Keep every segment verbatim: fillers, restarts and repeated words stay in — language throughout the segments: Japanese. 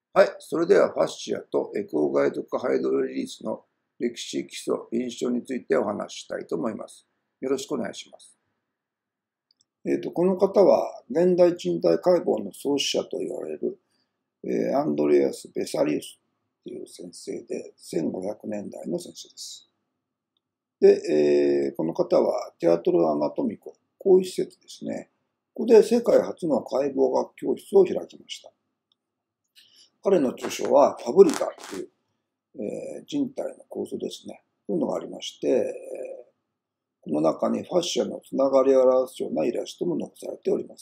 はい。それではファッシアとエコーガイド化ハイドロリリースの歴史、基礎、臨床についてお話ししたいと思います。よろしくお願いします。えっと、この方は現代賃貸解剖の創始者と言われる、えー、アンドレアス・ベサリウスという先生で、せんごひゃくねんだいの先生です。で、えー、この方はテアトル・アナトミコ、こういう施設ですね。ここで世界初の解剖学教室を開きました。彼の著書はファブリカという、えー、人体の構造ですね。こういうのがありまして、えー、この中にファッシアのつながりを表すようなイラストも残されております。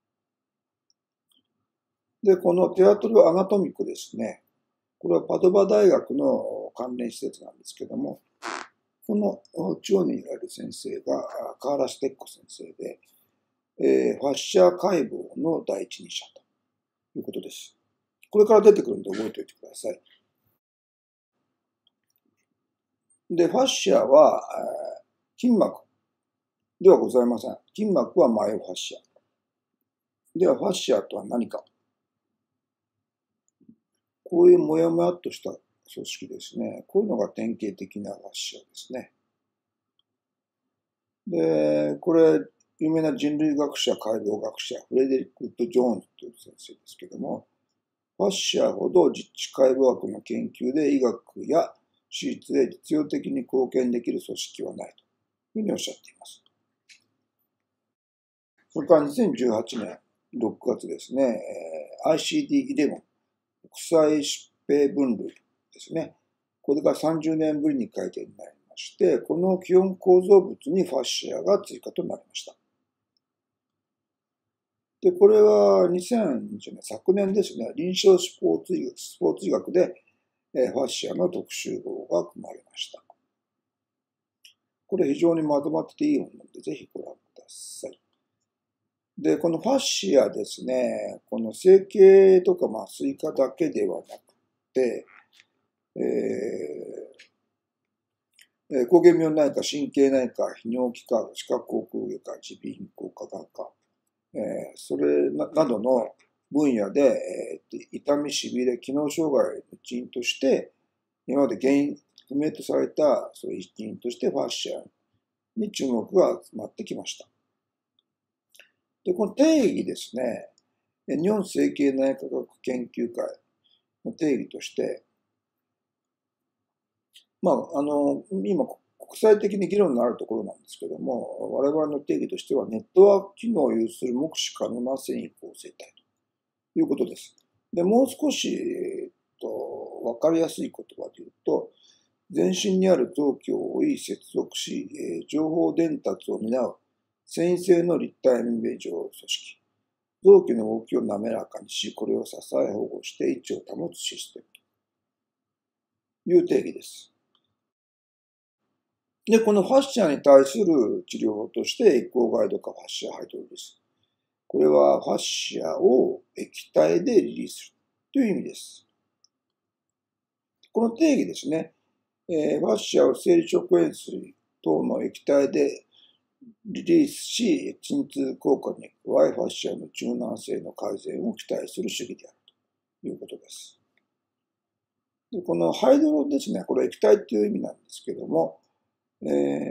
で、このテアトル・アナトミコですね。これはパドバ大学の関連施設なんですけども、この中央にいられる先生がカーラ・ステッコ先生で、えー、ファッシア解剖の第一人者ということです。これから出てくるんで覚えておいてください。で、ファッシアは、筋膜ではございません。筋膜はマイオファッシア。では、ファッシアとは何か。こういうもやもやっとした組織ですね。こういうのが典型的なファッシアですね。で、これ、有名な人類学者、解剖学者、フレデリック・ウッド・ジョーンズという先生ですけども、ファッシアほど実地解剖学の研究で医学や手術で実用的に貢献できる組織はないというふうにおっしゃっています。それからにせんじゅうはちねんろくがつですね、アイシーディーイレブン、国際疾病分類ですね。これがさんじゅうねんぶりに改定になりまして、この基本構造物にファッシアが追加となりました。で、これはにせんにじゅうねん、昨年ですね、臨床スポーツ医学、スポーツ医学でファッシアの特集号が組まれました。これ非常にまとまってていい本なので、ぜひご覧ください。で、このファッシアですね、この整形とか麻酔科だけではなくて、えー、膠原病内科、神経内科、泌尿器科、歯科口腔外科、耳鼻咽喉科学科、えー、それなどの分野で、えー、痛み、しびれ、機能障害の一因として、今まで原因不明とされたそういう一因としてファッシアに注目が集まってきました。で、この定義ですね、日本整形内科学研究会の定義として、まあ、あの、今、国際的に議論のあるところなんですけども、我々の定義としては、ネットワーク機能を有する目視可能な繊維構成体ということです。で、もう少し、えっと、わかりやすい言葉で言うと、全身にある臓器を覆い接続し、えー、情報伝達を担う繊維性の立体延命状組織。臓器の動きを滑らかにし、これを支え保護して位置を保つシステムという定義です。で、このファッシアに対する治療法として、エコーガイド化ファッシアハイドロリス。これはファッシアを液体でリリースするという意味です。この定義ですね。えー、ファッシアを生理食塩水等の液体でリリースし、鎮痛効果に加え、ファッシアの柔軟性の改善を期待する主義であるということです。でこのハイドロですね、これ液体っていう意味なんですけども、え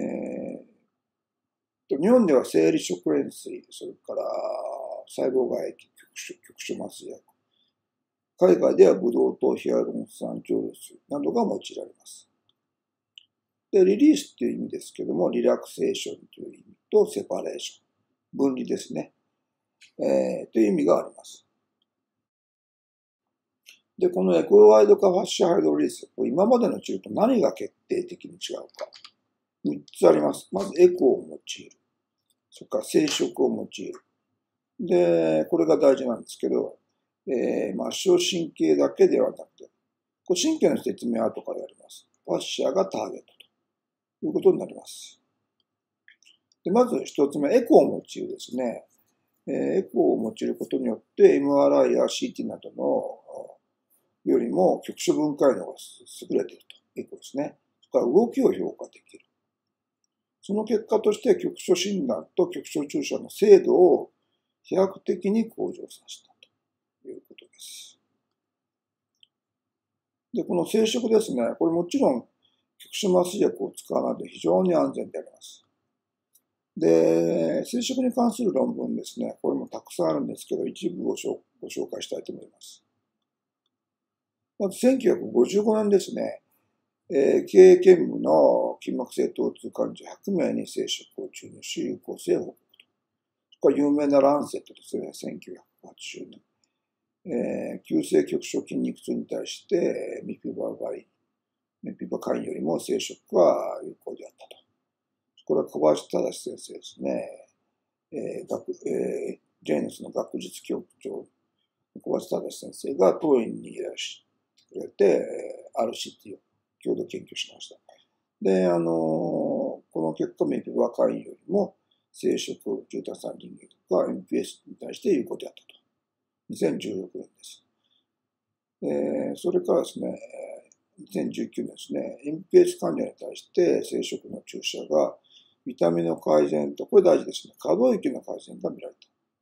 ー、日本では生理食塩水、それから細胞外液、局所、局所麻酔薬。海外ではブドウ糖ヒアルロン酸蒸留水などが用いられます。で、リリースっていう意味ですけども、リラクセーションという意味とセパレーション、分離ですね、えー、という意味があります。で、このエコワイド化ファッシャハイドロリス、今までの治療と何が決定的に違うか。みっつあります。まずエコを用いる。それから生殖を用いる。で、これが大事なんですけど、えー、末梢神経だけではなくて、こ神経の説明は後からやります。ファッシャがターゲットということになります。でまず一つ目、エコを用いるですね。えー、エコを用いることによって、エムアールアイ や シーティー などのよりも局所分解能が優れていると。エコですね。それから動きを評価できる。その結果として局所診断と局所注射の精度を飛躍的に向上させたということです。 で、この生殖ですね、これもちろん局所麻酔薬を使わないと非常に安全であります。で、生殖に関する論文ですね、これもたくさんあるんですけど、一部をご紹介したいと思います。まずせんきゅうひゃくごじゅうごねんですね、えー、経営兼務の筋膜性疼痛患者ひゃくめいに生殖を注入し、有効性を報告と。これ有名なランセットですね、せんきゅうひゃくはちじゅうねん。えー、急性局所筋肉痛に対してミピババイ、ミピバカインよりも生殖は有効であったと。これは小林正先生ですね。えー学えー、ジェイヌスの学術局長、小林正先生が当院にいらしてくれて、アールシーティー を共同研究しました。で、あのー、この結果、ミピバカインよりも生殖、重炭酸リンゲとか エムピーエス に対して有効であったと。にせんじゅうろくねんです。えー、それからですね、にせんじゅうきゅうねんですね、エムピーエス 患者に対して生殖の注射が痛みの改善と、これ大事ですね、可動域の改善が見られた。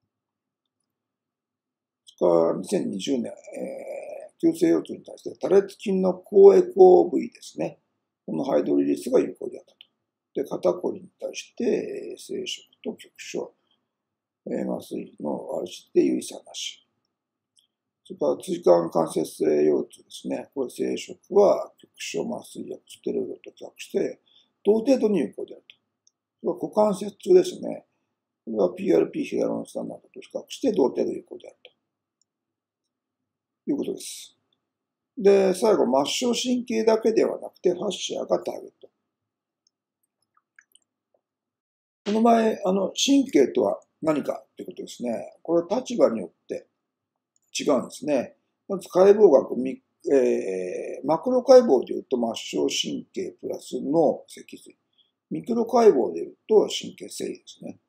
それからにせんにじゅうねん、えー、急性腰痛に対して多裂筋の高エコー部位ですね、このハイドリリスが有効であったと。で、肩こりに対して生殖と局所、えー、麻酔のアールシーティーで有意差なし。それから椎間関節性腰痛ですね。これ生殖は局所麻酔薬ステロイドと比較して同程度に有効であると。それから股関節痛ですね。これは ピーアールピー ヒアルロン酸などと比較して同程度有効であるということです。で、最後、末梢神経だけではなくてファッシアがターゲット。この前、あの、神経とは何かということですね。これは立場によって違うんですね。まず解剖学、えー、マクロ解剖でいうと末梢神経プラス脳脊髄。ミクロ解剖でいうと神経繊維ですね。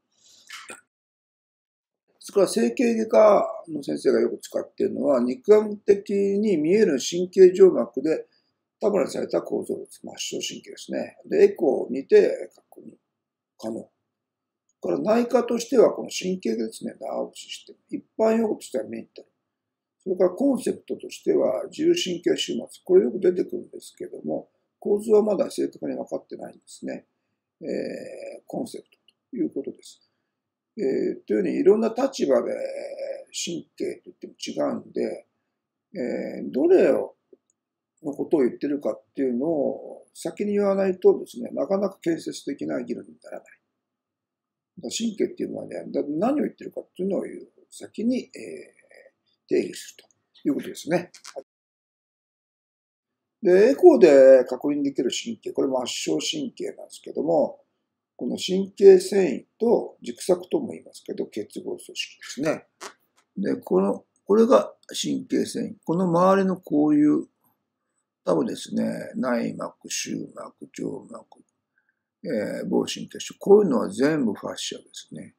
それから整形外科の先生がよく使っているのは肉眼的に見える神経静脈で束離された構造物、末梢神経ですね。で、エコーにて確認可能。それから内科としてはこの神経ですね、ナーブシステム。一般用語としてはメンタル。それからコンセプトとしては自由神経終末。これよく出てくるんですけども、構図はまだ正確に分かってないんですね。えー、コンセプトということです。えー、というようにいろんな立場で神経といっても違うんで、えー、どれをのことを言ってるかっていうのを先に言わないとですね、なかなか建設的な議論にならない。神経っていうのはね、何を言ってるかっていうのを先に、えー、定義するということですね。で、エコーで確認できる神経、これも末梢神経なんですけども、この神経繊維と軸索とも言いますけど、結合組織ですね。で、この、これが神経繊維。この周りのこういう、多分ですね、内膜、終膜、静脈、えー、房神経腫、こういうのは全部ファッシアですね。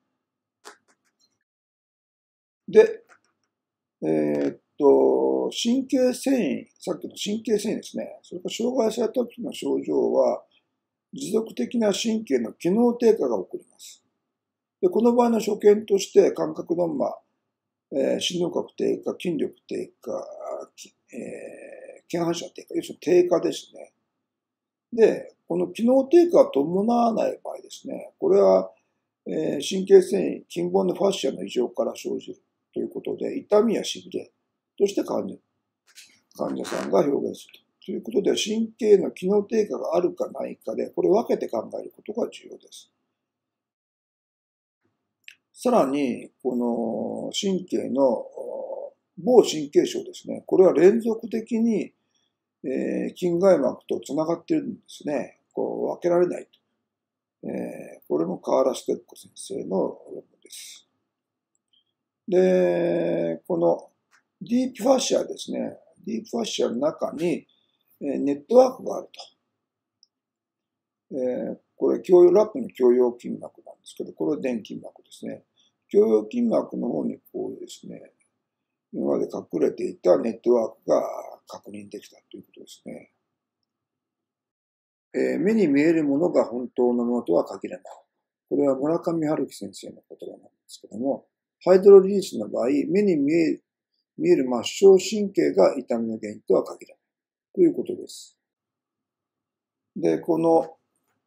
で、えー、っと、神経繊維、さっきの神経繊維ですね。それから障害された時の症状は、持続的な神経の機能低下が起こります。で、この場合の所見として感覚ドンマ、えー、心動覚低下、筋力低下、えー、腱反射低下、要するに低下ですね。で、この機能低下を伴わない場合ですね、これは、えー、神経繊維、筋本のファッシアの異常から生じるということで、痛みや痺れとして患者患者さんが表現するということで、神経の機能低下があるかないかで、これを分けて考えることが重要です。さらに、この神経の某神経症ですね。これは連続的に、えー、筋外膜とつながっているんですね。こう分けられないと。えー、これもカーラ・ステッコ先生の論文です。で、このディープファッシアですね。ディープファッシアの中に、えー、ネットワークがあると。えー、これ、共用ラップの共用筋膜なんですけど、これは電筋膜ですね。共用筋膜の方にこうですね、今まで隠れていたネットワークが確認できたということですね。えー、目に見えるものが本当のものとは限らない。これは村上春樹先生の言葉なんですけども、ハイドロリリースの場合、目に見える、見える末梢神経が痛みの原因とは限らない。 ということです。で、この、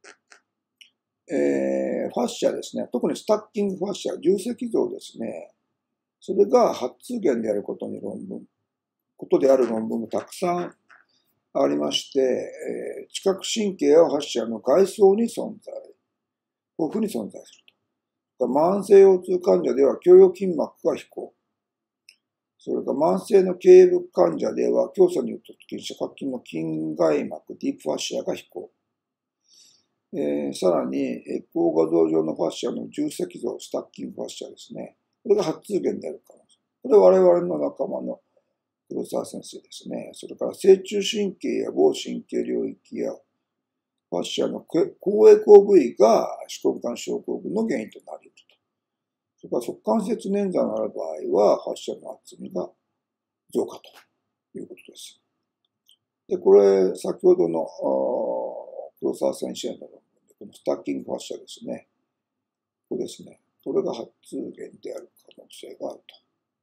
えー、ファッシャですね、特にスタッキングファッシャ、重積像ですね、それが発現であることに論文、ことである論文もたくさんありまして、えー、知覚神経やファッシャの外層に存在、豊富に存在すると。慢性腰痛患者では胸腰筋膜が非行。それから慢性の頸部患者では強鎖によって筋遮隔筋の筋外膜、ディープファッシャが非行。えー、さらに、エコー画像上のファッシャの重積像、スタッキングファッシャですね。これが発現である可能性。これは我々の仲間の黒沢先生ですね。それから正中神経や某神経領域やファッシャの高エコー部位が手根管症候群の原因となり得ると。それから側関節捻挫のある場合は、ファッシャの厚みが増加ということです。で、これ、先ほどの黒沢先生の論文で、このスタッキングファッシャですね。ここですね。これが発現である可能性があると。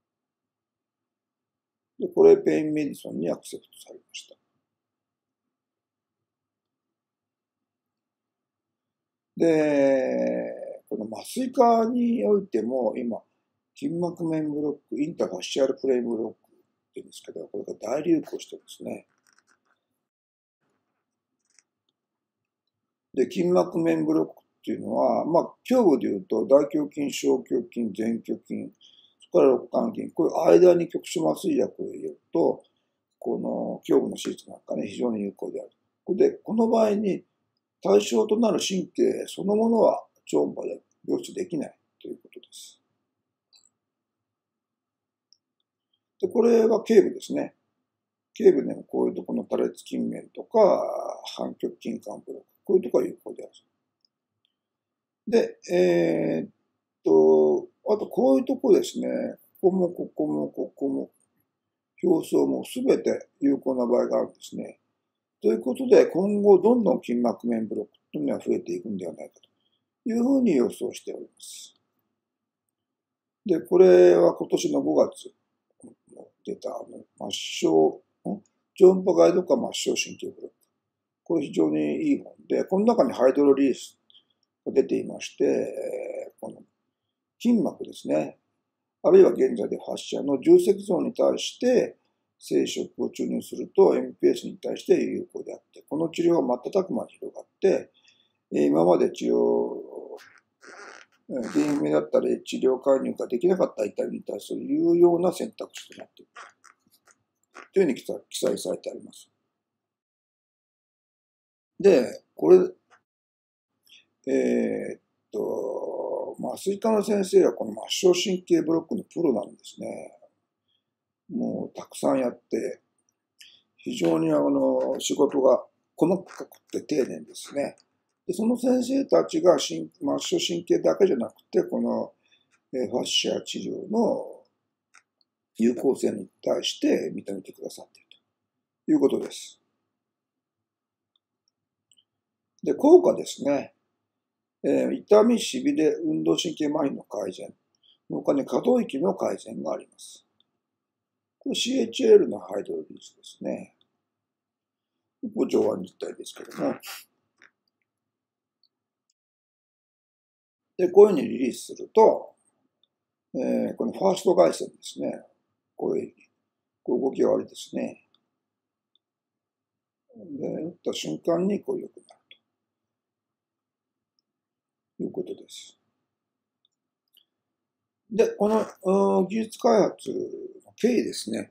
で、これ、ペインメディソンにアクセプトされました。で、この麻酔科においても、今、筋膜面ブロック、インターファシアルプレイブロックって言うんですけど、これが大流行してですね。で、筋膜面ブロックっていうのは、まあ、胸部でいうと、大胸筋、小胸筋、前胸筋、それから肋間筋、こういう間に局所麻酔薬を入れると、この胸部の手術なんかね、非常に有効である。で、この場合に対象となる神経そのものは超音波で描出できないということです。で、これは頸部ですね。頸部でもこういうところの多裂筋面とか、反極筋管ブロック、こういうところが有効である。で、えー、っと、あとこういうところですね。ここもここもここも、表層もすべて有効な場合があるんですね。ということで、今後どんどん筋膜面ブロックというのは増えていくんではないかというふうに予想しております。で、これは今年のごがつ出た、あの、末梢、超音波ガイド化末梢神経ブロック。これ非常にいい本で、この中にハイドロリリースが出ていまして、この筋膜ですね。あるいは現在でファッシャの重積像に対して生殖を注入すると エムピーエス に対して有効であって、この治療は瞬く間に広がって、今まで治療、原因不明だったり治療介入ができなかった痛みに対する有用な選択肢となっているというふうに記載されてあります。で、これ、えー、っと、麻酔科の先生はこの末梢神経ブロックのプロなんですね。もうたくさんやって、非常にあの仕事が細かくて丁寧ですね。でその先生たちが末梢神経だけじゃなくて、このファッシャ治療の有効性に対して認めてくださっているということです。で、効果ですね。えー、痛み、しびれ、運動神経麻痺の改善の他に可動域の改善があります。これ シーエイチエル のハイドロリリースですね。上腕実体ですけども。で、こういうふうにリリースすると、えー、このファースト外線ですね。これ、こう動きが悪いですね。で、打った瞬間にこう良くなるということです。で、この技術開発の経緯ですね。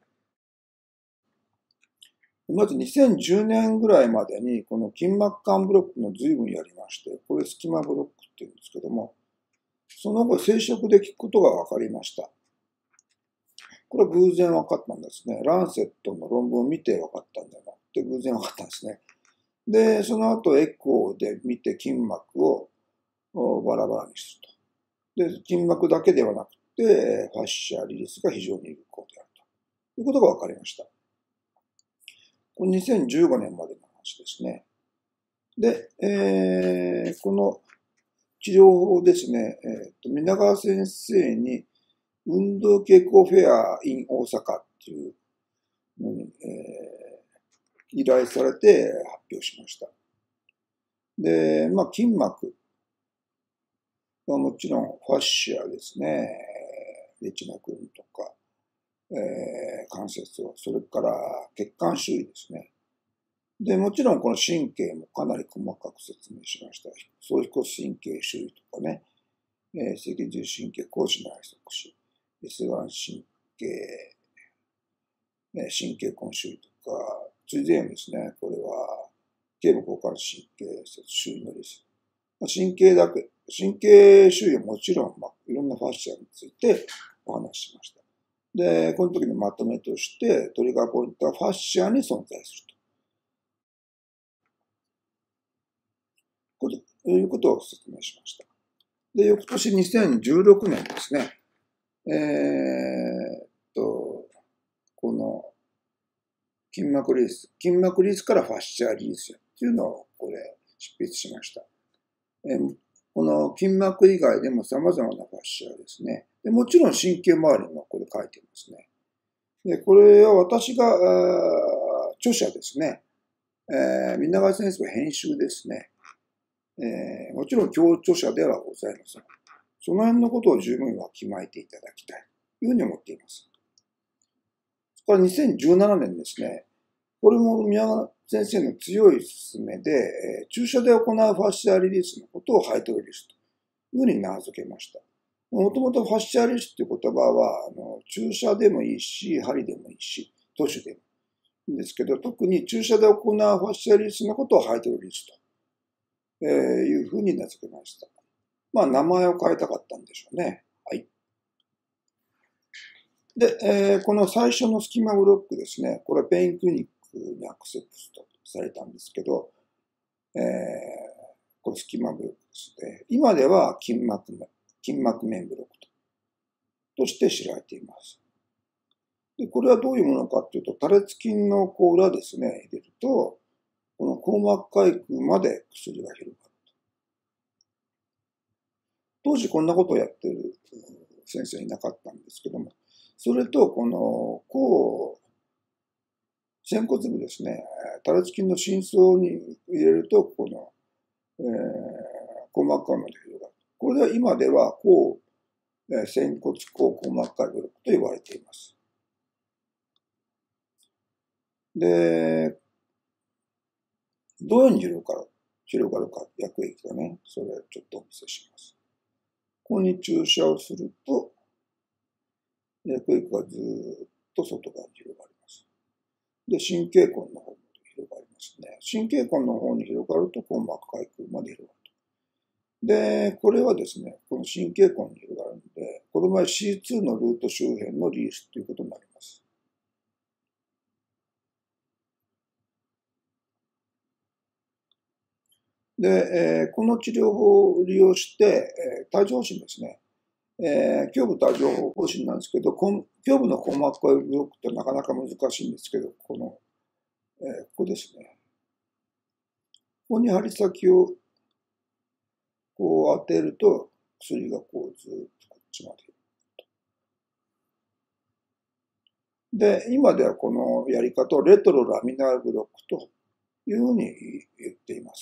まずにせんじゅうねんぐらいまでに、この筋膜管ブロックの随分やりまして、これ隙間ブロックって言うんですけども、その後生殖で効くことが分かりました。これは偶然分かったんですね。ランセットの論文を見て分かったんじゃなくて、偶然分かったんですね。で、その後エコーで見て筋膜をバラバラにすると。で、筋膜だけではなくて、ファッシャリリースが非常に有効であるということが分かりました。これにせんじゅうごねんまでの話ですね。で、えー、この治療法ですね、えーと、皆川先生に運動傾向フェア in 大阪っていうのに、えー、 依頼されて発表しました。で、まあ、筋膜はもちろんファッシアですね、レチナ群とか、えー、関節を、それから血管周囲ですね。で、もちろんこの神経もかなり細かく説明しました。総飛行神経周囲とかね、えー、脊髄神経、後肢内側視、S ワン神経、えー、神経根周囲とか、追善ですね、これは、頸部交感神経節周囲のリス。神経だけ、神経周囲はもちろん、まあ、いろんなファッシアについてお話ししました。で、この時のまとめとして、トリガーポイントはファッシアに存在すると。ということを説明しました。で、翌年にせんじゅうろくねんですね。えー、っと、この筋膜リリース、筋膜リリースからファッシアリリースっていうのをこれ執筆しました。えー、この筋膜以外でも様々なファッシアですね。でもちろん神経周りもこれ書いてますね。で、これは私が、著者ですね。えー、皆川先生は編集ですね。えー、もちろん共著者ではございません。その辺のことを十分わきまえていただきたいというふうに思っています。それからにせんじゅうななねんですね。これも宮川先生の強い勧めで、えー、注射で行うファッシアリリースのことをハイドロリスというふうに名付けました。もともとファッシアリリースという言葉は、あの注射でもいいし、針でもいいし、塗種でもいいんですけど、特に注射で行うファッシアリリースのことをハイドロリスというふうに名付けました。まあ、名前を変えたかったんでしょうね。はい。で、えー、この最初のスキマブロックですね。これはペインクリニックにアクセプトされたんですけど、えー、これスキマブロックですね。今では筋膜面、筋膜面ブロックとして知られています。で、これはどういうものかというと、多裂筋のこう裏ですね、入れると、この硬膜回空まで薬が広がる。当時こんなことをやってる先生いなかったんですけども、それとこの抗仙骨部ですね、多裂筋の深層に入れると、この、えー、硬膜回まで広がる。これは今では抗仙骨抗硬膜回ブロックと言われています。で、どういうふうに広がるか、広がるか、薬液がね、それをちょっとお見せします。ここに注射をすると、薬液がずっと外側に広がります。で、神経根の方に広がりますね。神経根の方に広がると、硬膜回空まで広がると。で、これはですね、この神経根に広がるので、この場合 シーツー のルート周辺のリリースということになります。で、えー、この治療法を利用して、えー、帯状疱疹ですね。えー、胸部帯状疱疹なんですけど、胸部の硬膜回ブロックってなかなか難しいんですけど、この、えー、ここですね。ここに針先をこう当てると、薬がこうずっとこっちまで。で、今ではこのやり方をレトロラミナールブロックというふうに言っています。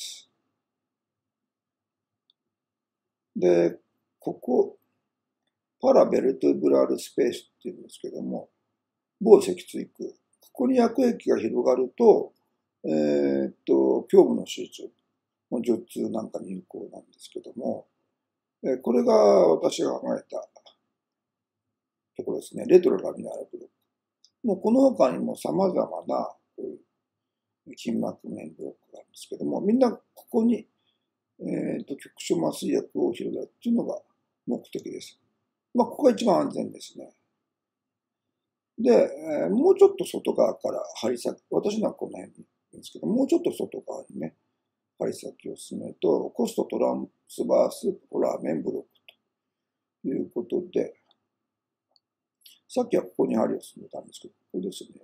で、ここ、パラベルトブラールスペースっていうんですけども、某脊椎腔。ここに薬液が広がると、えー、っと、胸部の手術の術痛なんかに有効なんですけども、えこれが私が考えたところですね。レトロラミナールブロック。もうこの他にも様々な筋膜面ブロックがあるんですけども、みんなここに、えー、と局所麻酔薬を広げるっていうのが目的です。まあ、ここが一番安全ですね。で、えー、もうちょっと外側から針先、私のはこの辺にいるんですけど、もうちょっと外側にね、針先を進めると、コストトランスバースポラーメンブロックということで、さっきはここに針を進めたんですけど、ここですね。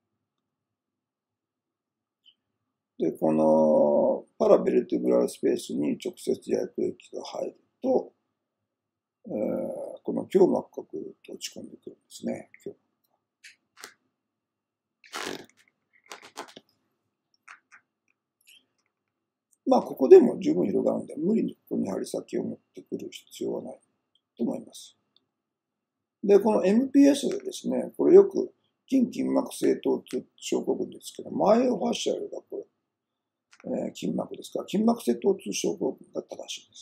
で、このパラベルテブラルスペースに直接薬液が入ると、えー、この胸膜がぐっと落ち込んでくるんですね。 まあ、ここでも十分広がるので、無理にここに針先を持ってくる必要はないと思います。で、この エムピーエス ですね、これよく筋筋膜性疼痛症候群ですけど、マイオファシャルがこれ、えー、筋膜ですから、筋膜性疼痛症候群が正しいです。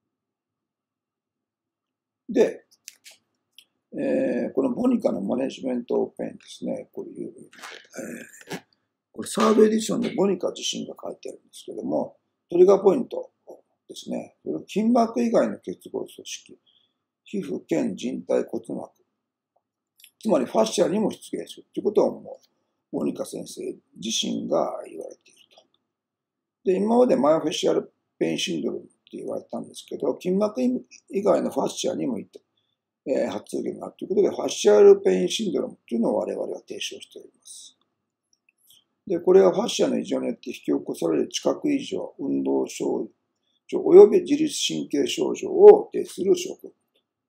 で、えー、このボニカのマネジメントオブペインですね、これ有名な、えー、これサードエディションでボニカ自身が書いてあるんですけども、トリガーポイントですね、筋膜以外の結合組織、皮膚、腱、靭帯、骨膜、つまりファッシャにも出現するということをもう、モニカ先生自身が言われていると。で、今までマイオフェシャルペインシンドロームって言われたんですけど、筋膜以外のファッシャにもいて、えー、発現があるということで、ファッシャルペインシンドロームというのを我々は提唱しております。で、これはファッシャの異常によって引き起こされる知覚異常、運動症状、及び自律神経症状を呈する症候群。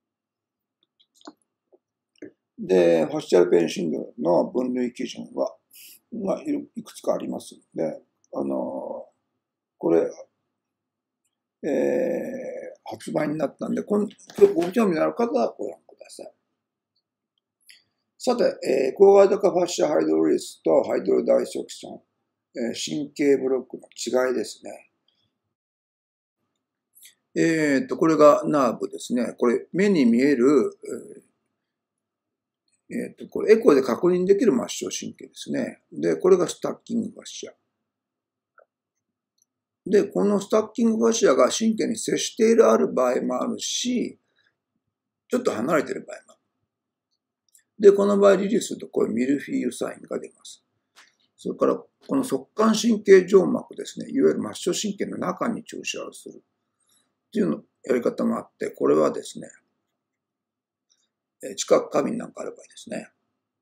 で、ファッシャルペインシンドロームの分類基準は、まあ、いくつかありますので、あの、これ、えー、発売になったんで、今日ご興味のある方はご覧ください。さて、えー、高外化ファッシャルハイドロリスとハイドロダイセクション、えー、神経ブロックの違いですね。えー、と、これがナーブですね。これ、目に見える、えー、えー、と、これエコーで確認できる末梢神経ですね。で、これがスタッキングファッシャ。で、このスタッキングファッシャが神経に接しているある場合もあるし、ちょっと離れている場合もある。で、この場合リリースするとこういうミルフィーユサインが出ます。それから、この側管神経静脈ですね。いわゆる末梢神経の中に注射をする。っていうのやり方もあって、これはですね、知覚過敏なんかある場合ですね。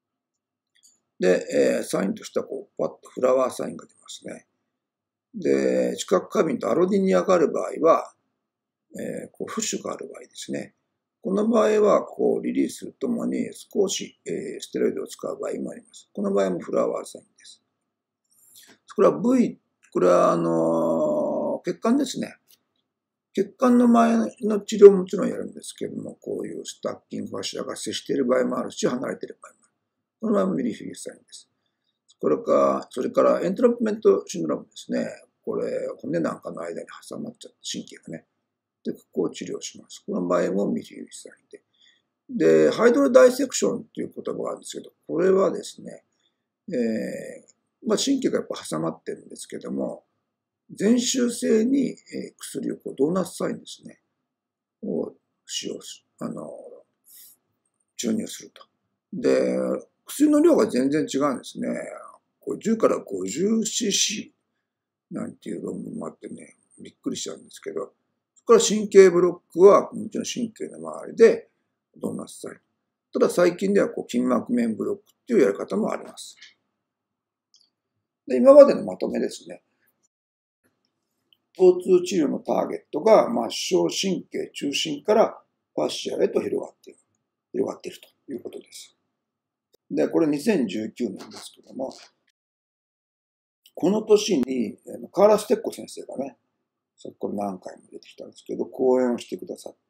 で、えー、サインとしてはこう、パッとフラワーサインが出ますね。で、知覚過敏とアロディニアがある場合は、えー、こう、浮腫がある場合ですね。この場合は、こう、リリースともに少し、えー、ステロイドを使う場合もあります。この場合もフラワーサインです。これは V、これは、あのー、血管ですね。血管の前の治療ももちろんやるんですけども、こういうスタッキングファッシャが接している場合もあるし、離れている場合もある。この場合もミリフィーユサインです。これか、それからエントラップメントシンドロームですね。これ、骨なんかの間に挟まっちゃった神経がね。で、ここを治療します。この場合もミリフィーユサインで。で、ハイドロダイセクションっていう言葉があるんですけど、これはですね、えー、まあ神経がやっぱ挟まってるんですけども、全周性に薬をこうドーナツサインですね、を使用する、あの、注入すると。で、薬の量が全然違うんですね。じゅうから ごじゅうシーシー なんていう論文もあってね、びっくりしちゃうんですけど、そこから神経ブロックはもちろん神経の周りでドーナツサイン。ただ最近ではこう筋膜面ブロックっていうやり方もあります。で、今までのまとめですね。疼痛治療のターゲットが末梢神経中心からファッシャへと広がっている、広がっているということです。で、これにせんじゅうきゅうねんですけども、この年にカーラ・ステッコ先生がね、さっきこれ何回も出てきたんですけど、講演をしてくださって、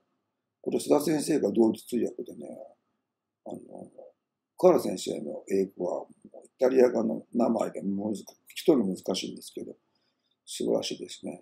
これ須田先生が同時通訳でね、あの、カーラ先生の英語はイタリア語の名前でもう聞き取るの難しいんですけど、素晴らしいですね。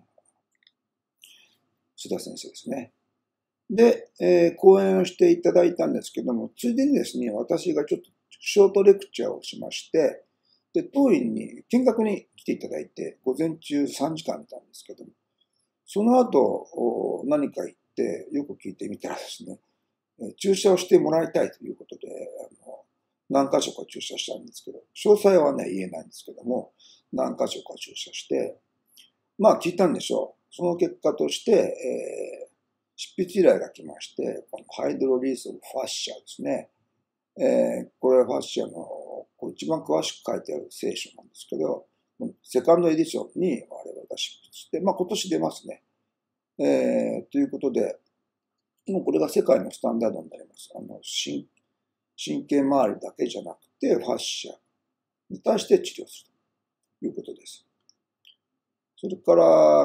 須田先生ですね。で、えー、講演をしていただいたんですけども、ついでにですね、私がちょっとショートレクチャーをしまして、で、当院に見学に来ていただいて、午前中さんじかん見たんですけども、その後、何か言って、よく聞いてみたらですね、注射をしてもらいたいということで、あの何箇所か注射したんですけど、詳細はね、言えないんですけども、何箇所か注射して、まあ聞いたんでしょう。その結果として、えー、執筆依頼が来まして、このハイドロリースオブファッシャですね。えー、これはファッシャのこう一番詳しく書いてある聖書なんですけど、セカンドエディションに我々が執筆して、まあ今年出ますね。えー、ということで、もうこれが世界のスタンダードになります。あの神神経周りだけじゃなくて、ファッシャに対して治療するということです。 それから、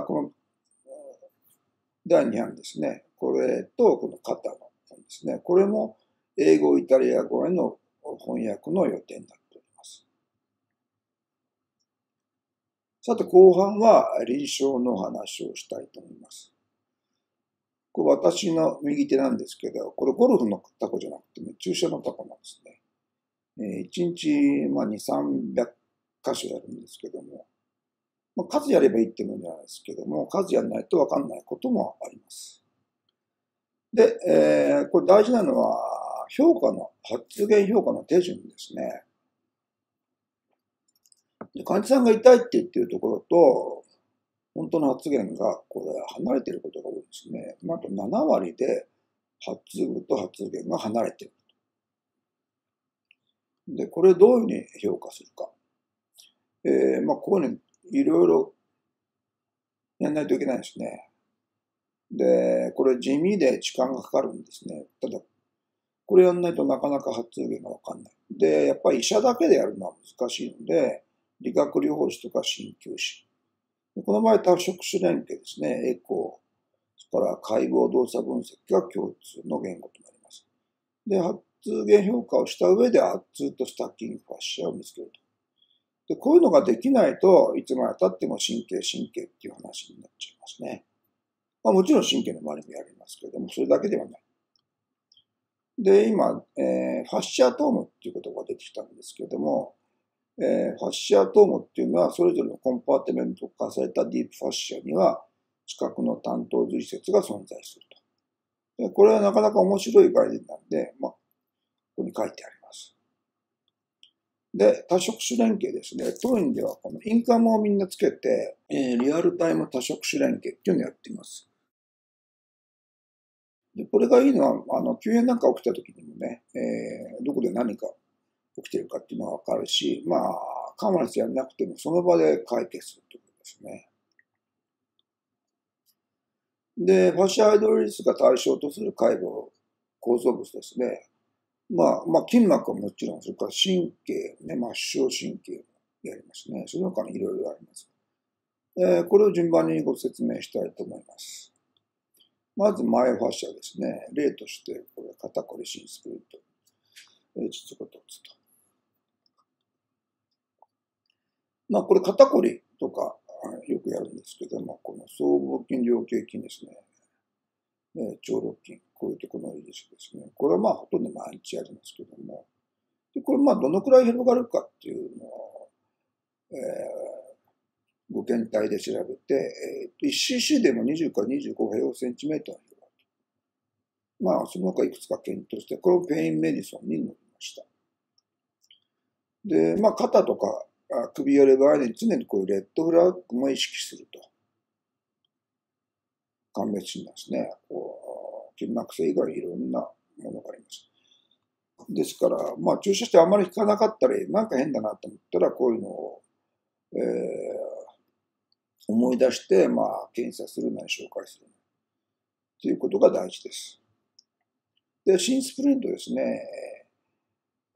このだいに版ですね。これと、この肩の本ですね。これも英語、イタリア語への翻訳の予定になっております。さて、後半は臨床の話をしたいと思います。これ私の右手なんですけど、これゴルフのタコじゃなくてね、注射のタコなんですね。えー、いちにち、まあ、に、さんびゃく箇所やるんですけども、まあ、数やればいいってもんじゃないですけども、数やらないとわかんないこともあります。で、えー、これ大事なのは、評価の、発言評価の手順ですね。で患者さんが痛いって言ってるところと、本当の発言がこれ離れていることが多いですね。あとなな割で発部と発言が離れている。で、これどういうふうに評価するか。えー、まあ、こういうふうにいろいろやんないといけないですね。で、これ地味で時間がかかるんですね。ただ、これやんないとなかなか発言がわかんない。で、やっぱり医者だけでやるのは難しいので、理学療法士とか鍼灸師。この場合、多職種連携ですね。エコー、それから解剖動作分析が共通の言語となります。で、発言評価をした上で、圧痛とスタッキングファッシャを見つけると。で、こういうのができないといつまで経っても神経神経っていう話になっちゃいますね。まあ、もちろん神経の周りもやりますけれども、それだけではない。で、今、えー、ファッシアトームっていう言葉が出てきたんですけれども、えー、ファッシアトームっていうのは、それぞれのコンパーティメント化されたディープファッシアには、近くの担当髄節が存在すると。でこれはなかなか面白い概念なんで、まあ、ここに書いてあります。で、多職種連携ですね。当院ではこのインカムをみんなつけて、えー、リアルタイム多職種連携っていうのをやっています。で、これがいいのは、あの、急変なんか起きた時にもね、えー、どこで何か起きてるかっていうのがわかるし、まあ、カンファレンスやんなくてもその場で解決するということですね。で、ファッシアハイドロリスが対象とする解剖構造物ですね。まあ、まあ、筋膜はもちろん、それから神経、ね、末梢神経もやりますね。その他にいろいろあります。えー、これを順番にご説明したいと思います。まず、前ファッシアですね。例として、これ、肩こりシンスプリット。えー、実骨突と。まあ、これ、肩こりとか、よくやるんですけども、この僧帽筋、菱形筋ですね。えー、長肋筋、こういうところのリリースですね。これはまあ、ほとんど毎日やるんですけども、でこれまあ、どのくらい広がるかっていうのを、えー、ご検体で調べて、えー、いちシーシー でもにじゅうからにじゅうご平方センチメートル広がる。まあ、その他いくつか検討して、これをペインメディソンに載りました。で、まあ、肩とか首やる場合に常にこういうレッドフラッグも意識すると。鑑別診断ですね。こう筋膜性以外いろんなものがあります。ですから、まあ、注射してあまり効かなかったり、なんか変だなと思ったら、こういうのを、えー、思い出して、まあ、検査するなり紹介するということが大事です。で、新スプリントですね。え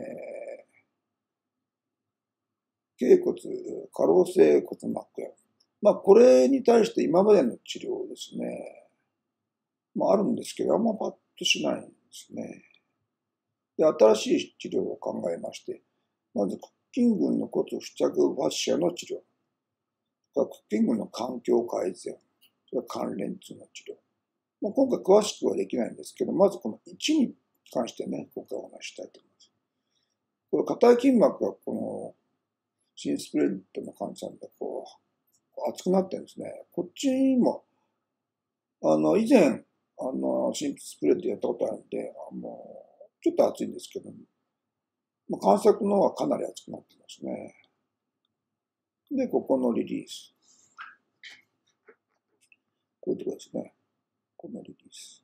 ー、頸骨、過労性骨膜炎。まあ、これに対して今までの治療ですね。まあ、あるんですけど、あんまパッとしないんですね。で、新しい治療を考えまして、まず、屈筋群の骨付着ファッシアの治療。屈筋群の環境改善。それから関連痛の治療。まあ、今回詳しくはできないんですけど、まずこのいちに関してね、今回お話ししたいと思います。これ、硬い筋膜がこの、新スプレッドの患者さんでこう、熱くなってるんですね。こっちにも、あの、以前、あの、新スプレッドやったことあるんで、あの、ちょっと熱いんですけど、まあ、関節の方はかなり熱くなってますね。で、ここのリリース。こういうところですね。このリリース。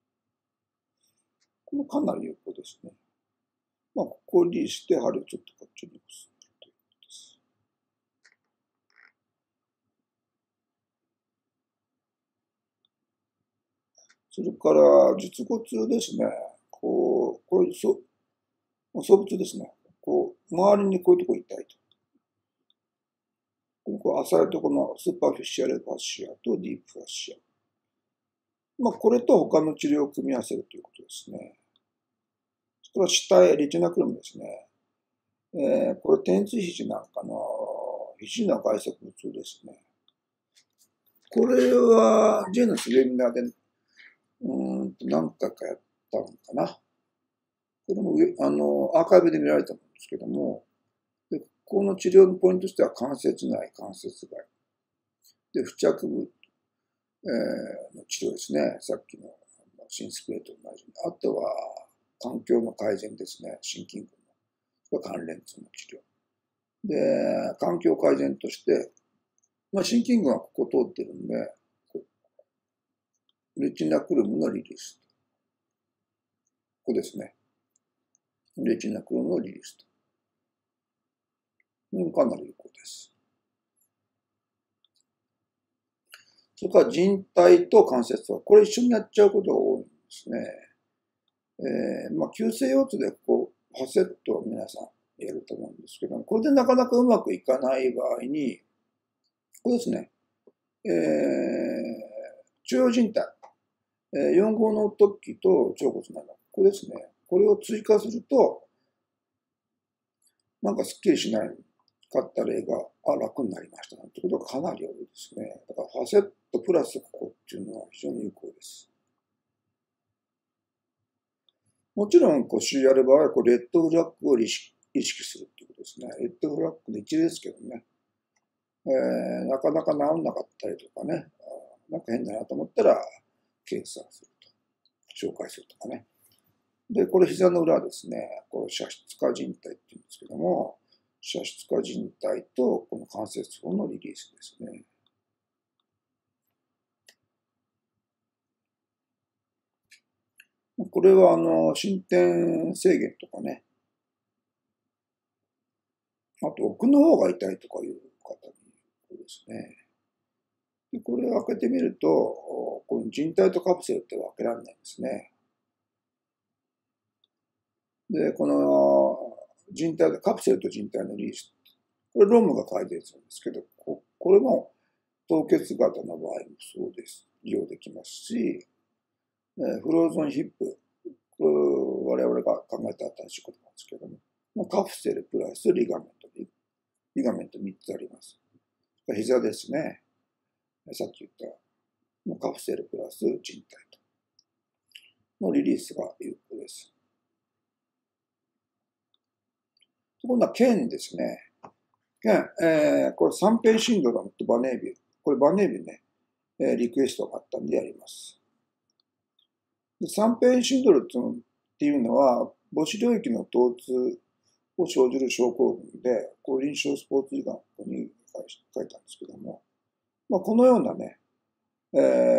このかなり有効ですね。まあ、ここをリリースして、針をちょっとこっちに結ぶということです。それから、術後痛ですね。こう、これ、そ、創物ですね。こう、周りにこういうとこ痛いと。こと、浅いところのスーパーフィッシャルファッシアとディープファッシア。まあ、これと他の治療を組み合わせるということですね。これは下へレチナクルムですね。えー、これ、天椎肘なんかの肘の外側痛ですね。これは J のスレミナーで、うーんと何回かやったのかな。これもあのアーカイブで見られたんですけども、でこの治療のポイントとしては関節内、関節外。で、付着部、えー、の治療ですね。さっきのシンスプレートと同じ。あとは、環境の改善ですね。心筋群の。関連痛の治療。で、環境改善として、まあ、心筋群はここ通ってるんで、レチナクルムのリリース。ここですね。レチナクルムのリリース。かなり有効です。それから人体と関節は、これ一緒にやっちゃうことが多いんですね。えー、まあ、急性腰痛でこう、ファセットを皆さんやると思うんですけども、これでなかなかうまくいかない場合に、これですね、えー、中央靭帯、えー、よん号の突起と腸骨など、これですね、これを追加すると、なんかすっきりしないかった例が、あ、楽になりましたなんてことがかなり多いですね。だからファセットプラスここっていうのは非常に有効です。もちろん、腰やる場合は、こうレッドフラッグを意識するっていうことですね。レッドフラッグの一例ですけどね。えー、なかなか治んなかったりとかね、なんか変だなと思ったら、検査すると。紹介するとかね。で、これ膝の裏ですね。これ、射出下靭帯って言うんですけども、射出下靭帯とこの関節包のリリースですね。これは、あの、進展制限とかね。あと、奥の方が痛いとかいう方にですね。でこれを開けてみると、この靭帯とカプセルって分けられないんですね。で、この靭帯、カプセルと靭帯のリリース。これ、ロムが改善するんですけど、ここれも凍結型の場合もそうです。利用できますし、フローゾンヒップ。これ我々が考えた新しいことなんですけども、カプセルプラスリガメント。リガメントみっつあります。膝ですね。さっき言ったカプセルプラス靭帯とのリリースが有効です。今度は腱ですね。腱、えー、これ三辺シンドロームとバネービュー。これバネービューね、えー、リクエストがあったんでやります。で三辺シンドロームっていうのは、母子領域の疼痛を生じる症候群で、これ臨床スポーツ医学に書いたんですけども、まあ、このようなね、え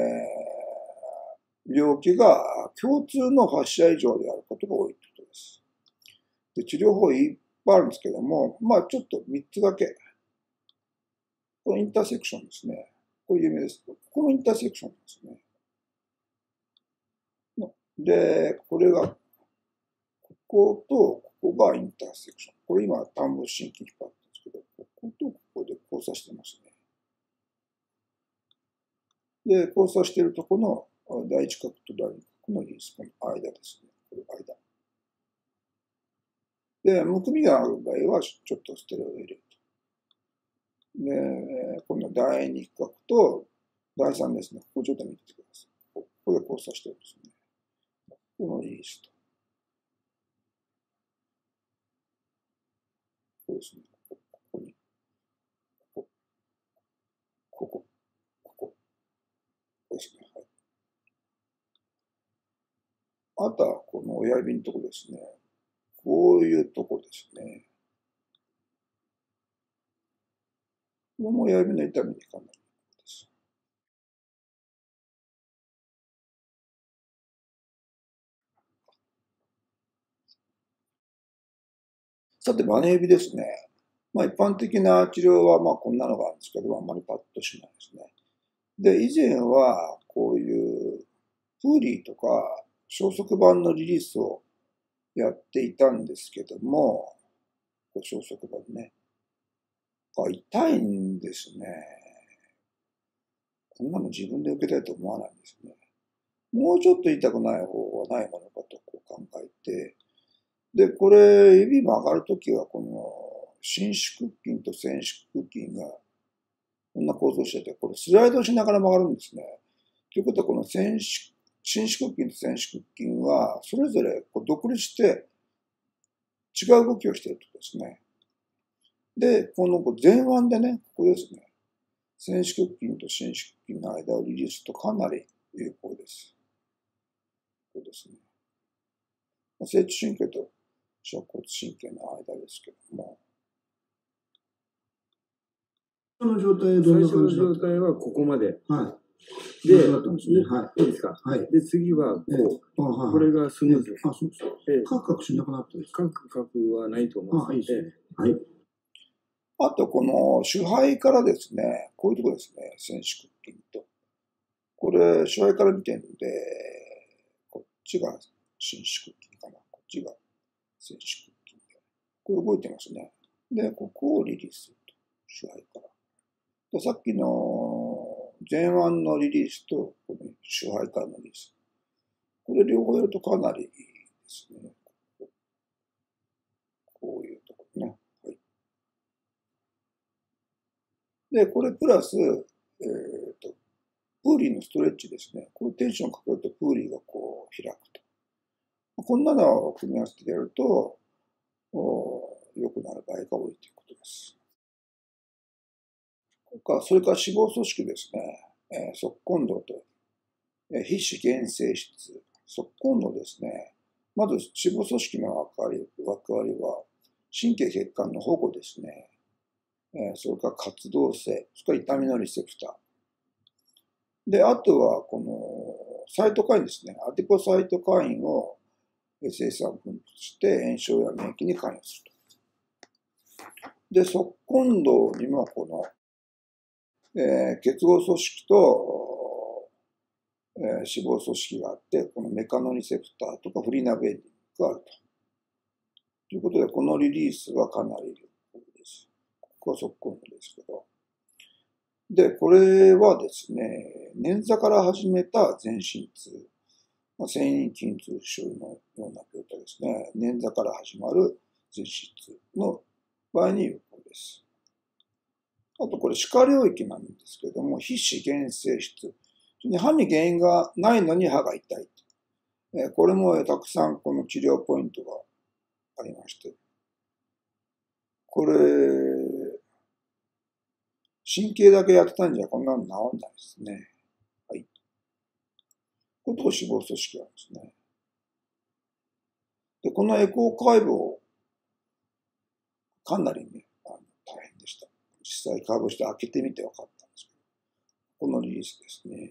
ー、病気が共通のファッシア異常であることが多いということです。で治療法いっぱいあるんですけども、まあちょっとみっつだけ。これインターセクションですね。これ有名です。ここのインターセクションですね。で、これが、こことここがインターセクション。これ今、短部神経引っ張ってるんですけど、こことここで交差してますね。で、交差しているところの第一角と第二角のリンスの間ですね。これ間。で、むくみがある場合は、ちょっとステロイドを入れると。で、この第二角と第三ですね。ここちょっと見てください。ここで交差してるんですね。このリンスと。こうですね。ここに。ここ。ここ。ここ。ですね。はい。あとは、この親指のとこですね。こういうとこですね。これも親指の痛みにかなりです。さて、バネ指ですね。まあ、一般的な治療は、まあ、こんなのがあるんですけど、あんまりパッとしないですね。で、以前は、こういう、フーリーとか、消息板のリリースをやっていたんですけども、消息板ね。 が痛いんですね。こんなの自分で受けたいと思わないんですね。もうちょっと痛くない方法はないものかとこう考えて、で、これ、指も上がるときは、この、伸縮筋と伸縮筋が、こんな構造してて、これスライドしながら曲がるんですね。ということは、この伸縮、伸縮筋と伸縮筋は、それぞれこう独立して、違う動きをしているということですね。で、この前腕でね、ここですね。伸縮筋と伸縮筋の間をリリースとかなり有効です。こうですね。正中神経と坐骨神経の間ですけども。 この状態、どんな感じだった？最初の状態はここまで。はい。で、いいですか。はい。で、次はこう。これがスムーズです。あ、そうです。カクカクしなくなったですか？カクカクはないと思います。あ、いいですね。はい。 あと、この手背からですね、こういうところですね、伸縮筋と。これ、手背から見てるんで、こっちが伸縮筋かな。こっちが伸縮筋で。これ動いてますね。で、ここをリリースと。手背から。でさっきの前腕のリリースと、この手背からのリリース。これ両方やるとかなりいいですね。こういうところね。はい。で、これプラス、えっと、プーリーのストレッチですね。これテンションかけるとプーリーがこう開くと。こんなのを組み合わせてやると、良くなる場合が多いということです。それから脂肪組織ですね。えー、側根動と、えー、皮脂原性質。側根動ですね。まず脂肪組織の役割役割は、神経血管の保護ですね。えー、それから活動性、それから痛みのリセプター。で、あとは、この、サイトカインですね。アディポサイトカインを生産分泌して炎症や免疫に関与すると。で、側根動にもこの、えー、結合組織と、えー、脂肪組織があって、このメカノリセプターとかフリナベンディングがあると。ということで、このリリースはかなり有効です。ここは側根動ですけど。で、これはですね、捻挫から始めた全身痛。まあ、線維筋痛症のような病態ですね。捻挫から始まる全身痛の場合に有効です。あとこれ歯科領域なんですけども、皮脂原性質。歯に原因がないのに歯が痛い。これもたくさんこの治療ポイントがありまして。これ、神経だけやってたんじゃこんなの治んないですね。はい。これと脂肪組織なんですね。で、このエコー解剖、かなりね、あの大変でした。実際解剖して開けてみて分かったんですけど、このリリースですね。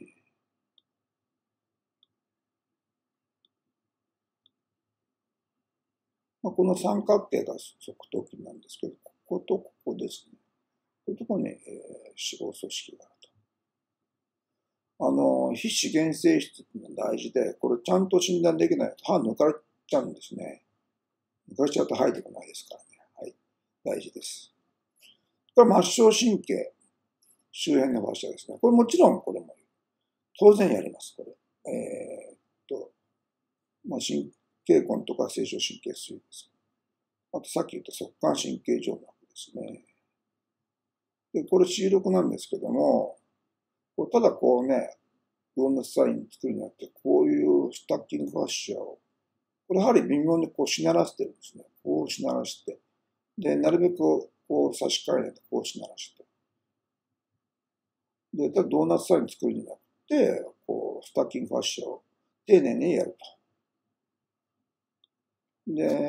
まあ、この三角形が側頭筋なんですけど、こことここですね。こういうところに、えー、脂肪組織があると。あの、皮脂原性質っていうのは大事で、これちゃんと診断できないと歯抜かれちゃうんですね。抜かれちゃうと生えてこないですからね。はい。大事です。これ末梢神経周辺の場所ですね。これもちろんこれも当然やります、これ。えー、っと、まあ、神経根とか正常神経水です。あとさっき言った側管神経静脈ですね。で、これ シーろく なんですけども、ただこうね、ドーナツサイン作るにあって、こういうスタッキングファッシャーを、これやはり微妙にこうしならせてるんですね。こうしならして。で、なるべくこう差し替えないとこうしならして。で、ただドーナツサイン作るにあって、こう、スタッキングファッシャーを丁寧にやると。で、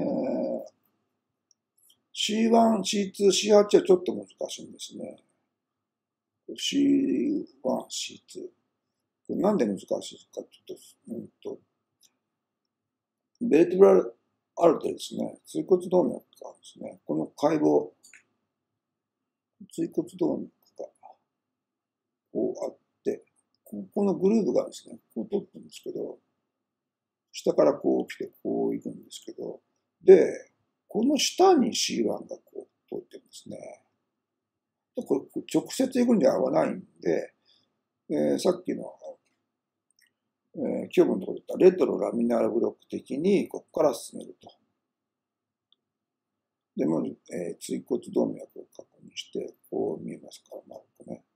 シーワン、シーツー、シーエイチ はちょっと難しいんですね。シーワン、シーツー。なんで難しいかというと、うんと、ベルテブラルアルテですね、椎骨動脈がですね、この解剖、椎骨動脈がこうあって、ここのグルーブがですね、こう取ってるんですけど、下からこう来てこう行くんですけど、で、この下に シーワン がこう通ってるんですね。 これ直接行くんで合わないんで、えー、さっきの、えー、胸部のところで言ったレトロラミナルブロック的にここから進めると。でも、えー、椎骨動脈を確認して、こう見えますから、丸くね。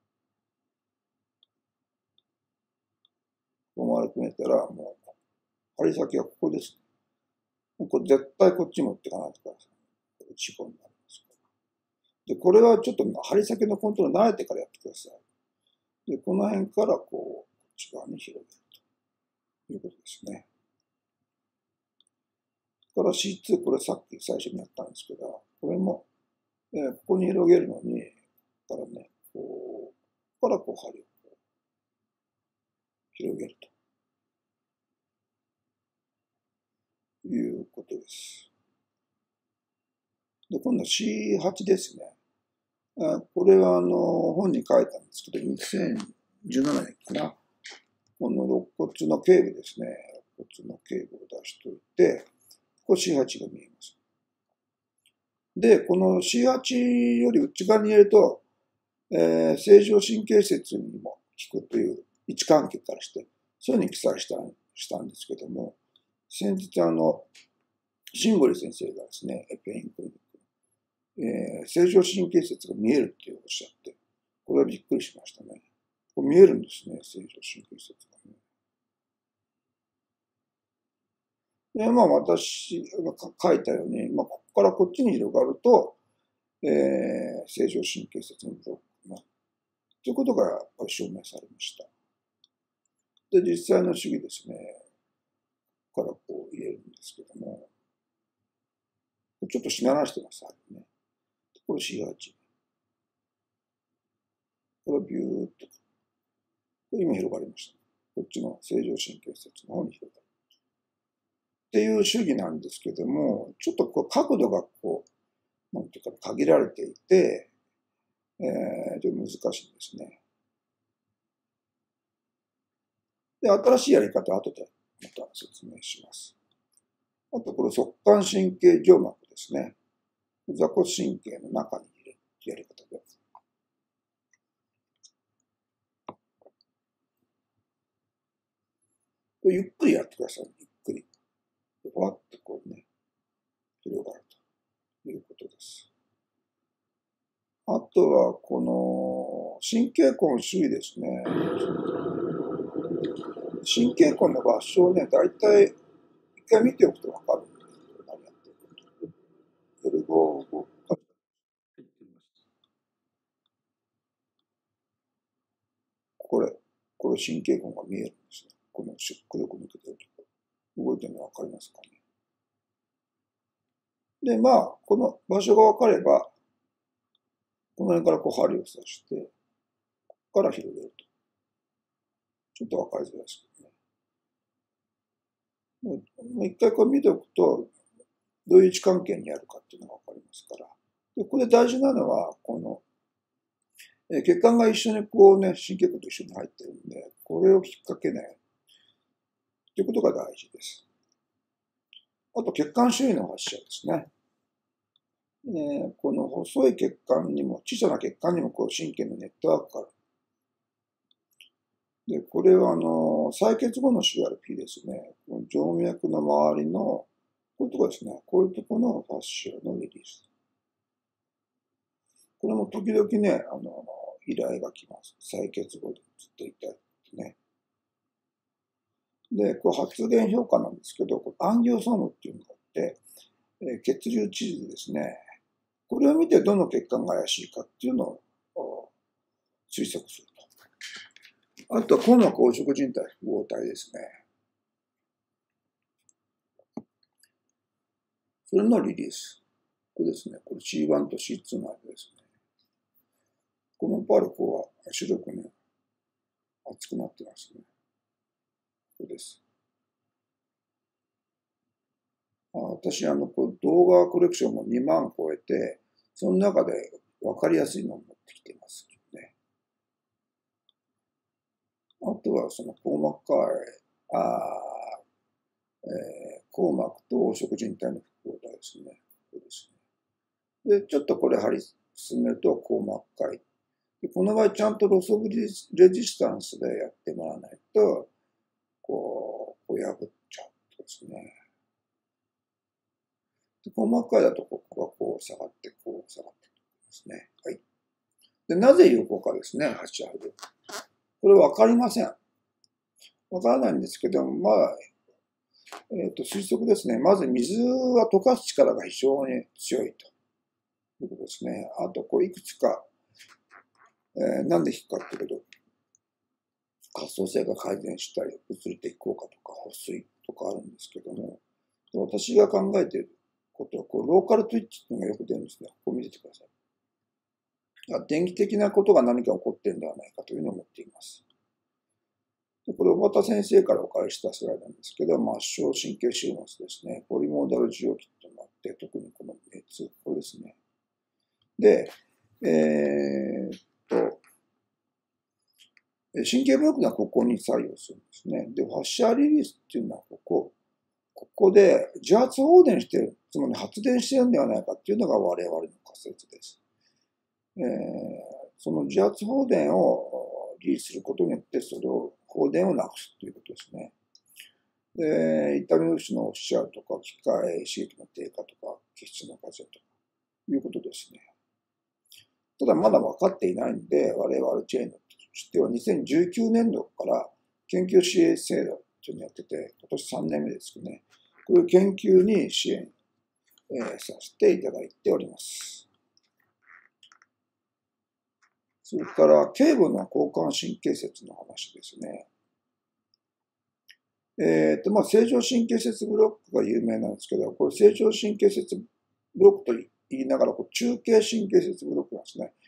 こう丸く見えたら、もう、針先はここです。これ絶対こっち持っていかないとください。これ事故になりますから。で、これはちょっと針先のコントロール慣れてからやってください。で、この辺からこう、こっち側に広げるということですね。から シーツー、これさっき最初にやったんですけど、これも、えー、ここに広げるのに、からね、こう、ここからこう針をこう広げるということです。で、今度は シーはち ですね。あこれはあの、本に書いたんですけど、にせんじゅうななねんかな。この肋骨の頸部ですね。肋骨の頸部を出しておいて、ここ シーはち が見えます。で、この シーはち より内側に入れると、えー、正常神経節にも効くという位置関係からして、そういうふうに記載したしたんですけども、先日あの、シンゴリ先生がですね、エペインクリニック、えー、正常神経節が見えるっておっしゃって、これはびっくりしましたね。これ見えるんですね、正常神経節がね。で、まあ私が書いたように、まあここからこっちに広がると、えー、正常神経節のブロックが、ということが証明されました。で、実際の主義ですね、からこう入れるんですけども、ちょっとしならしてます、ね。これ シーはち。これビューっと。今広がりました。こっちの正常神経節の方に広がる。っていう主義なんですけども、ちょっとこう角度がこう、なんていうか限られていて、えー、ちょっと難しいんですね。で、新しいやり方は後でまた説明します。あと、これ、側管神経静脈ですね。座骨神経の中に入れるやり方です。ゆっくりやってください。ゆっくり。ふわっとこうね、広がるということです。あとは、この、神経根周囲ですね。神経根の場所をね、だいたい一回見ておくとわかるんですけど、何やってるか。エルゴーこれ、これ神経根が見えるんですよ。この黒く抜けてるところ。動いてるのわかりますかね。で、まあ、この場所がわかれば、この辺からこう針を刺して、ここから広げると。ちょっとわかりづらいですけどね。もう一回これ見ておくと、どういう位置関係にあるかっていうのがわかりますから。で、ここで大事なのは、この、え血管が一緒にこうね、神経根と一緒に入ってるんで、これをきっかけね、ということが大事です。あと、血管周囲の発射ですね。えー、この細い血管にも、小さな血管にもこう神経のネットワークがある。で、これはあの、採血後の シーアールピー ですね。この静脈の周りの、こういうところですね。こういうところのファッションのリリース。これも時々ね、あの、依頼が来ます。採血後でずっと痛いってね。で、これ発現評価なんですけど、アンギオソームっていうのがあって、えー、血流地図ですね。これを見てどの血管が怪しいかっていうのを推測すると。あとは硬膜黄色靭帯複合体ですね。それのリリース。これですね。これ シーワン と シーツー の間ですね。このパルコは白くね、熱くなってますね。これです。あ私、あの、こ動画コレクションもにまん超えて、その中で分かりやすいのを持ってきてますね。あとは、その硬膜下、あえー、硬膜と黄色靭帯の複合体ですね。これですね。で、ちょっとこれ貼り進めると硬膜下でこの場合、ちゃんとロスオブレジスタンスでやってもらわないと、こう、こう破っちゃうとですね。で細かいだと、ここがこう下がって、こう下がっていきますね。はい。で、なぜ有効かですね、はちアール。これわかりません。わからないんですけども、まあ、えっと、推測ですね。まず水は溶かす力が非常に強いということですね。あと、こう、いくつか、えー、なんで引くかっていうと、活動性が改善したり、物理的効果とか保水とかあるんですけども、私が考えていることは、こう、ローカルトゥイッチっていうのがよく出るんですね。ここ見ててください。電気的なことが何か起こっているんではないかというふうに思っています。これ、小畑先生からお借りしたスライドなんですけど、末梢神経終末ですね。ポリモーダル受容器っていうのがあって、特にこの熱、これですね。で、えー、っと、神経ブロックがここに作用するんですね。で、ファッシャーリリースっていうのはここ、ここで自発放電している、つまり発電しているんではないかっていうのが我々の仮説です。えー、その自発放電をリリースすることによって、それを、放電をなくすということですね。で、痛み物質のオフィシャルとか、機械刺激の低下とか、血質の改善とか、いうことですね。ただまだ分かっていないんで、我々チェーンとしてはにせんじゅうきゅうねんどから研究支援制度というのをやってて、今年さんねんめですけどね、こういう研究に支援、えー、させていただいております。それから、頸部の交感神経節の話ですね。えっと、まあ、正常神経節ブロックが有名なんですけど、これ正常神経節ブロックと言いながら、こう中継神経節ブロックなんですね。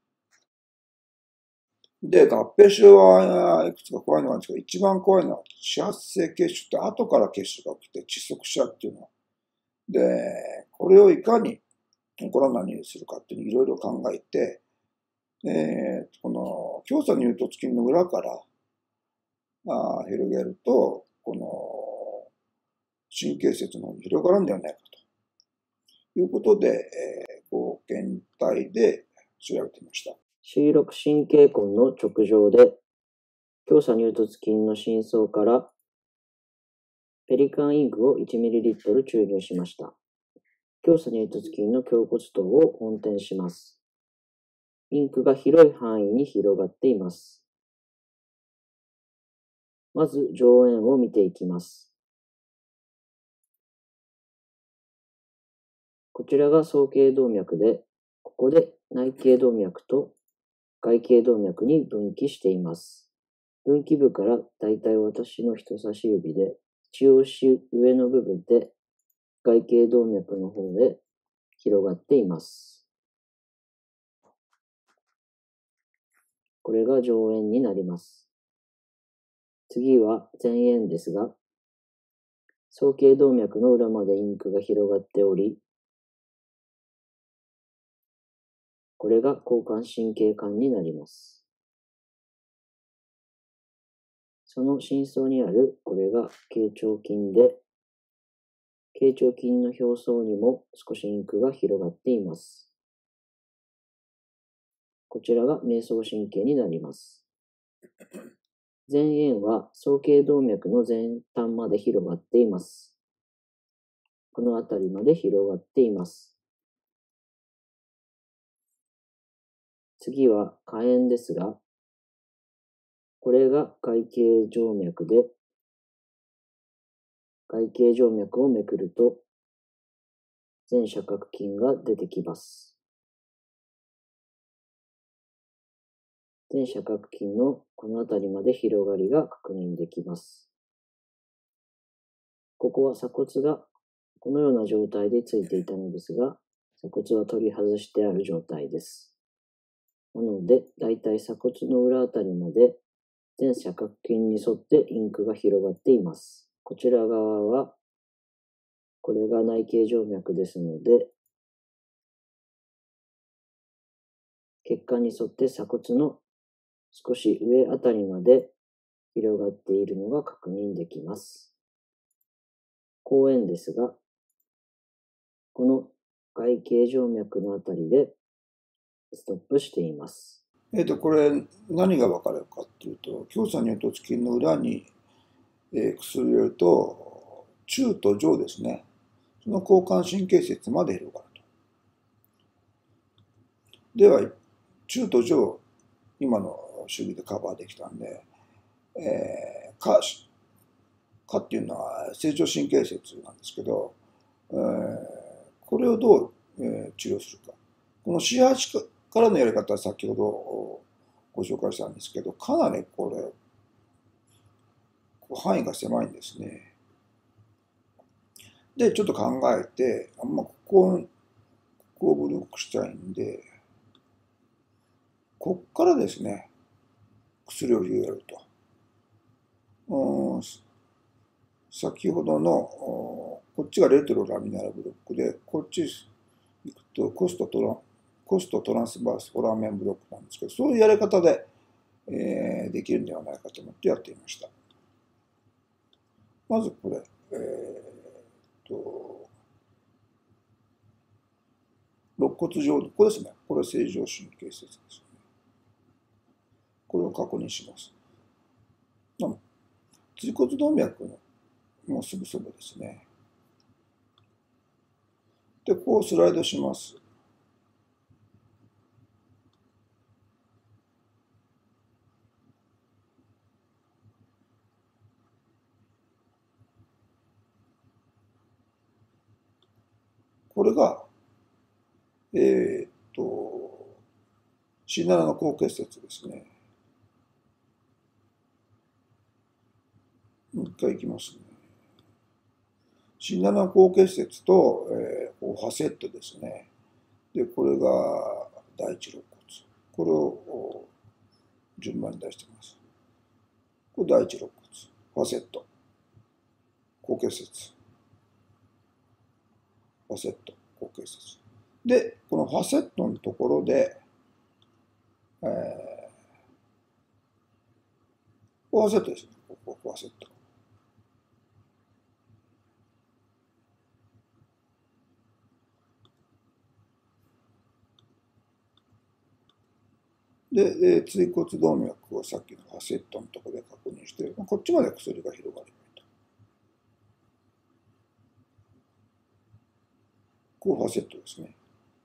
で、合併症はいくつか怖いのがあるんですけど、一番怖いのは始発性血腫って後から血腫が起きて窒息しちゃうっていうの。で、これをいかに起こらないようにするかっていうのをいろいろ考えて、えー、この強鎖乳突筋の裏からあ広げると、この神経節の方に広がるんではないかということで、えー、合検体で調べてみました。 シーろく神経根の直上で、強鎖乳突筋の深層からペリカンインクを いちミリリットル 注入しました。強鎖乳突筋の胸骨頭を本転します。インクが広い範囲に広がっています。まず上縁を見ていきます。こちらが総頸動脈で、ここで内頸動脈と外頸動脈に分岐しています。分岐部からだいたい私の人差し指で中央し上の部分で外頸動脈の方へ広がっています。これが上縁になります。次は前縁ですが、総頸動脈の裏までインクが広がっており、これが交感神経管になります。その深層にあるこれが頸腸筋で、頸腸筋の表層にも少しインクが広がっています。こちらが迷走神経になります。前縁は総頸動脈の前端まで広がっています。この辺りまで広がっています。次は下縁ですが、これが外頸静脈で、外頸静脈をめくると、前斜角筋が出てきます。前斜角筋のこの辺りまで広がりが確認できます。ここは鎖骨がこのような状態でついていたのですが、鎖骨は取り外してある状態です。なので、だいたい鎖骨の裏あたりまで前斜角筋に沿ってインクが広がっています。こちら側は、これが内頸静脈ですので、血管に沿って鎖骨の少し上あたりまで広がっているのが確認できます。後縁ですが、この外頸静脈のあたりでストップしています。 えっと、これ、何が分かるかっていうと、強鎖乳突筋の裏に、えー、薬を入れると、中と上ですね。その交感神経節まで広がると。では、中と上、今の主義でカバーできたんで、えー、か、かっていうのは成長神経節なんですけど、えー、これをどう、えー、治療するか。この シーはち からのやり方は先ほどご紹介したんですけど、かなりこれ、範囲が狭いんですね。で、ちょっと考えて、あんまここ、ここをブロックしたいんで、こっからですね、薬を入れると。先ほどの、こっちがレトロラミナルブロックで、こっち行くとコストトラン、コストトランスバースフォラーメンブロックなんですけど、そういうやり方で、えー、できるんではないかと思ってやっていました。まずこれ、えー、と、肋骨上、ここですね。これ正常神経節ですね。これを確認します。椎骨動脈のもうすぐそばですね。で、こうスライドします。これが、えー、っと、シーなな の高結節ですね。もう一回いきますね。シーなな の高結節と、えー、ファセットですね。で、これが第一肋骨。これを順番に出しています。これ第一肋骨。ファセット。高結節。ファセット。高結節。で、このファセットのところで、えー、ファセットですね。ここ、ファセット。で、椎骨動脈をさっきのファセットのところで確認して、こっちまで薬が広がればいいと。こうファセットですね。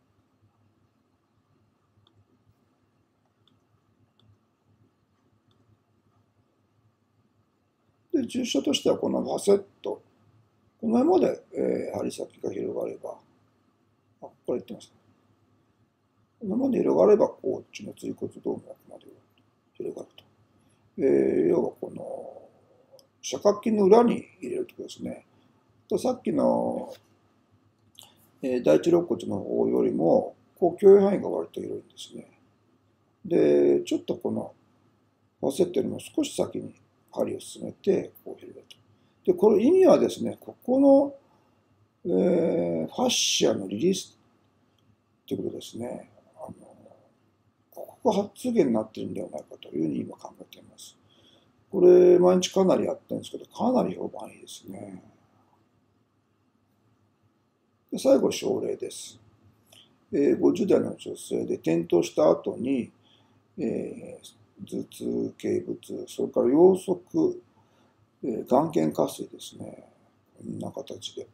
で、注射としてはこのファセット、この辺まで、えー、針先が広がれば、あ、これ言ってますね。このまで広がれば、こっちの椎骨動脈まで広がると。えー、要はこの、斜角筋の裏に入れるところですね。とさっきの、えー、第一肋骨の方よりも、こう、共有範囲が割と広いんですね。で、ちょっとこの、ファセットよりも少し先に針を進めて、こう広げると。で、この意味はですね、ここの、えー、ファッシアのリリースということですね。あのここが発源になっているんではないかというふうに今考えています。これ、毎日かなりやってるんですけど、かなり評判いいですね。で最後、症例です。えー、ごじゅう代の女性で転倒した後に、えー、頭痛、頸部痛、それから腰側、えー、眼瞼下垂ですね。こんな形で。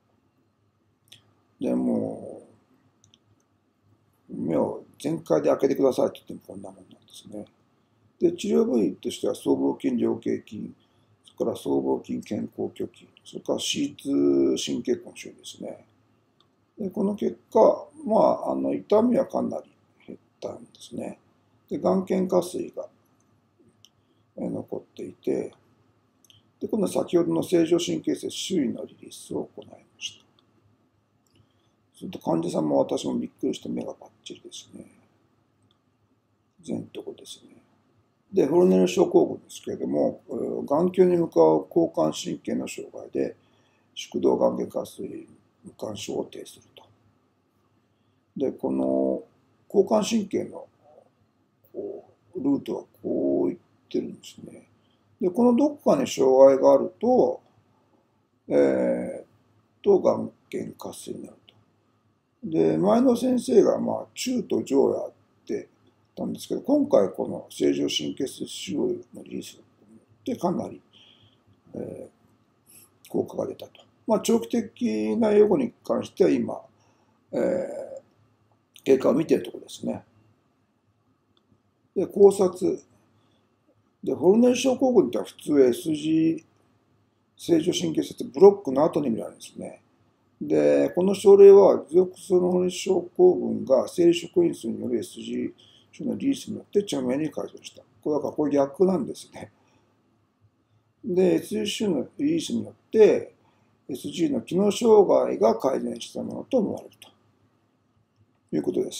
でもう、目を全開で開けてくださいって言ってもこんなもんなんですね。で、治療部位としては、僧帽筋、菱形筋、それから僧帽筋、肩甲虚筋、それからシーツ神経根症ですね。で、この結果、まあ、あの、痛みはかなり減ったんですね。で、眼瞼下垂が残っていて、で、今度は先ほどの正常神経節周囲のリリースを行いました。すると患者さんも私もびっくりして目がパッチリですね。全とこですね。で、フロネル症候群ですけれども、眼球に向かう交感神経の障害で、宿動眼瞼下垂無感症を呈すると。で、この交感神経のこうルートはこういってるんですね。で、このどこかに障害があると、えー、と眼瞼下垂になると。で、前の先生が、まあ、中と上やってたんですけど、今回この正常神経節腫瘍のリリースでかなり、えー、効果が出たと。まあ、長期的な予後に関しては今、えー、経過を見ているところですね。で、考察。で、ホルネル症候群っては普通 エスジー 正常神経節ブロックの後に見られるんですね。で、この症例は持続性ホルネル症候群が生理食塩水による エスジー 種のリリースによって著名に改善した。これだからこれ逆なんですね。で、エスジー 種のリリースによって エスジー の機能障害が改善したものと思われるということです。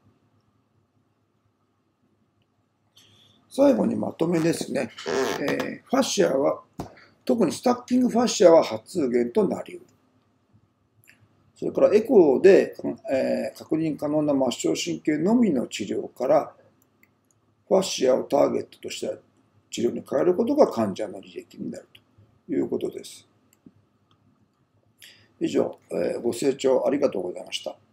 最後にまとめですね。えー、ファッシアは、特にスタッキングファッシアは発現となり得る。それからエコーで、えー、確認可能な末梢神経のみの治療から、ファッシアをターゲットとした治療に変えることが患者の利益になるということです。以上、えー、ご清聴ありがとうございました。